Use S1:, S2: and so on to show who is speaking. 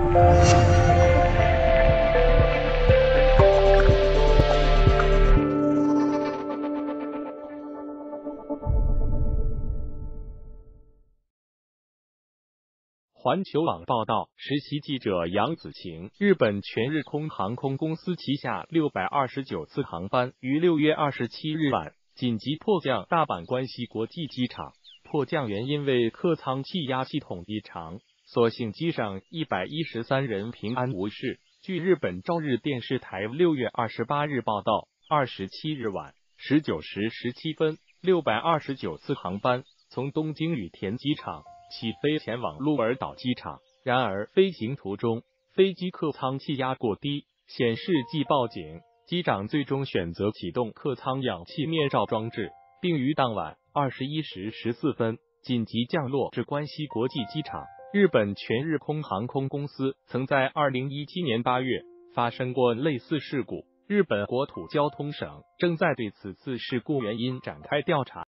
S1: 环球网报道，实习记者杨子晴，日本全日空航空公司旗下629次航班于6月27日晚紧急迫降大阪关西国际机场，迫降原因为客舱气压系统异常，所幸机上113人平安无事。据日本朝日电视台6月28日报道，27日晚19时17分，629次航班从东京羽田机场起飞前往鹿儿岛机场，然而飞行途中飞机客舱气压过低，显示即报警。机长最终选择启动客舱氧气面罩装置，并于当晚21时14分紧急降落至关西国际机场。日本全日空航空公司曾在2017年8月发生过类似事故，日本国土交通省正在对此次事故原因展开调查。